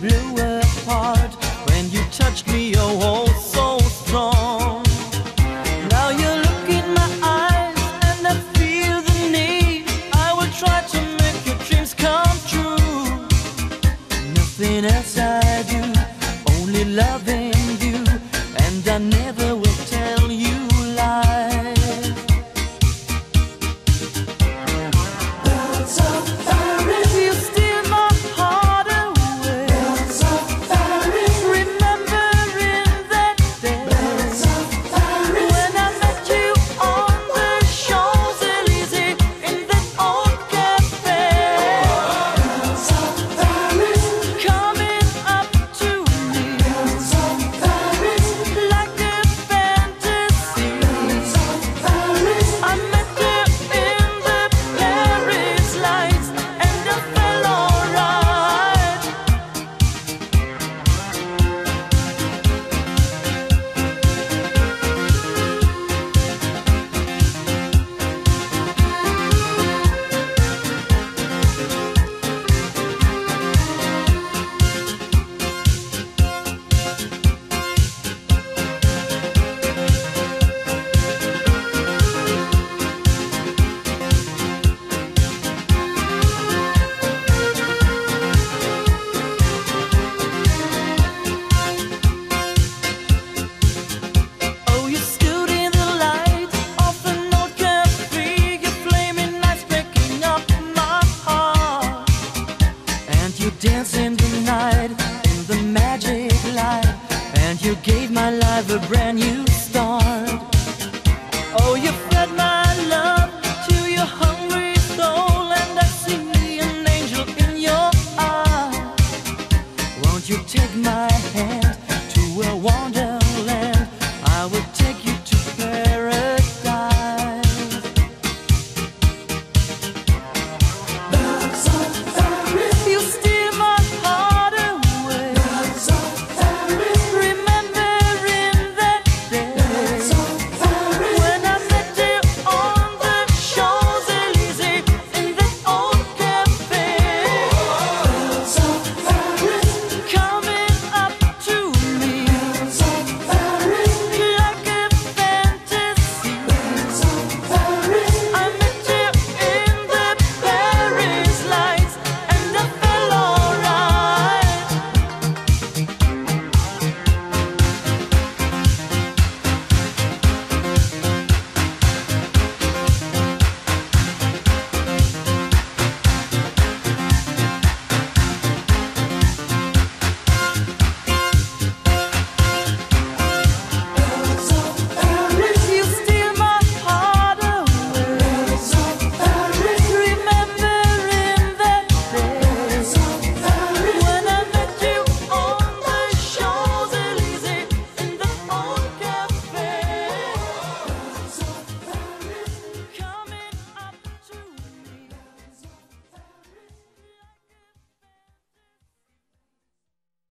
blew apart when you touched me, oh, so strong. Now you look in my eyes and I feel the need. I will try to make your dreams come true. Nothing else I do, only loving you, and I never will tell you lies. Birds of Paris, You steal my heart away. birds of Paris, Remembering that day birds of Paris, when I met you on the Champs-Élysées in that old cafe, birds of Paris, coming up to me birds of Paris, like a fantasy. birds of Paris, I met you in the Paris lights and I felt alright. Oh, you stood in the light of an old cafe, your flaming eyes breaking up my heart. And you danced in the night, in the magic light, and you gave my life a brand new start. Oh, you fed my love to your hungry soul, and I see an angel in your eyes. Won't you take my hand?